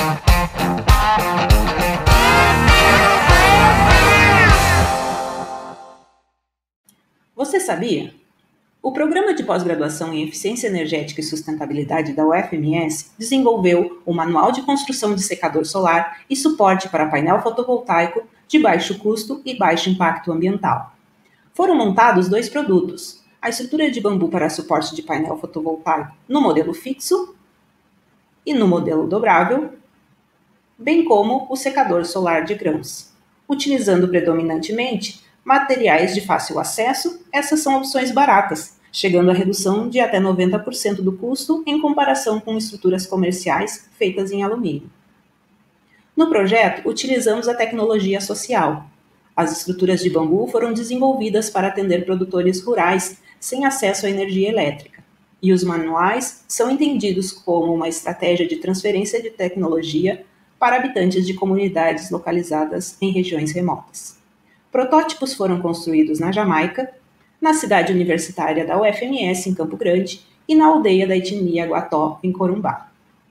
Você sabia? O Programa de Pós-Graduação em Eficiência Energética e Sustentabilidade da UFMS desenvolveu o Manual de Construção de Secador Solar e suporte para painel fotovoltaico de baixo custo e baixo impacto ambiental. Foram montados 2 produtos: a estrutura de bambu para suporte de painel fotovoltaico no modelo fixo e no modelo dobrável, bem como o secador solar de grãos. Utilizando predominantemente materiais de fácil acesso, essas são opções baratas, chegando a redução de até 90% do custo em comparação com estruturas comerciais feitas em alumínio. No projeto, utilizamos a tecnologia social. As estruturas de bambu foram desenvolvidas para atender produtores rurais sem acesso à energia elétrica, e os manuais são entendidos como uma estratégia de transferência de tecnologia para habitantes de comunidades localizadas em regiões remotas. Protótipos foram construídos na Jamaica, na cidade universitária da UFMS, em Campo Grande, e na aldeia da etnia Guató, em Corumbá.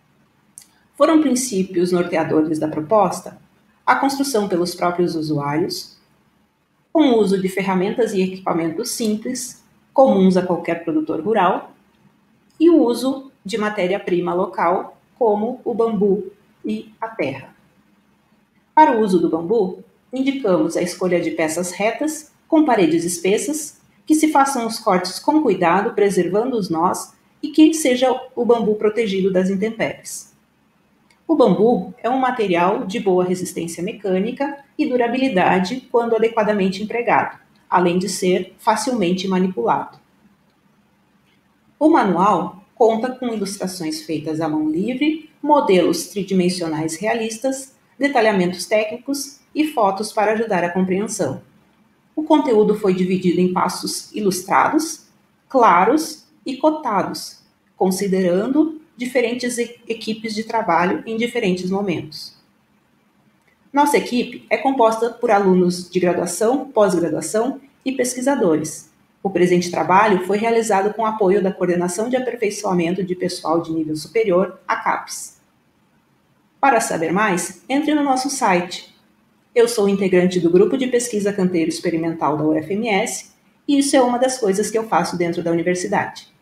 Foram princípios norteadores da proposta a construção pelos próprios usuários, com o uso de ferramentas e equipamentos simples, comuns a qualquer produtor rural, e o uso de matéria-prima local, como o bambu e a terra. Para o uso do bambu, indicamos a escolha de peças retas, com paredes espessas, que se façam os cortes com cuidado, preservando os nós, e que seja o bambu protegido das intempéries. O bambu é um material de boa resistência mecânica e durabilidade quando adequadamente empregado, além de ser facilmente manipulado. O manual conta com ilustrações feitas à mão livre, modelos tridimensionais realistas, detalhamentos técnicos e fotos para ajudar a compreensão. O conteúdo foi dividido em passos ilustrados, claros e cotados, considerando diferentes equipes de trabalho em diferentes momentos. Nossa equipe é composta por alunos de graduação, pós-graduação e pesquisadores. O presente trabalho foi realizado com apoio da Coordenação de Aperfeiçoamento de Pessoal de Nível Superior, a CAPES. Para saber mais, entre no nosso site. Eu sou integrante do Grupo de Pesquisa Canteiro Experimental da UFMS e isso é uma das coisas que eu faço dentro da universidade.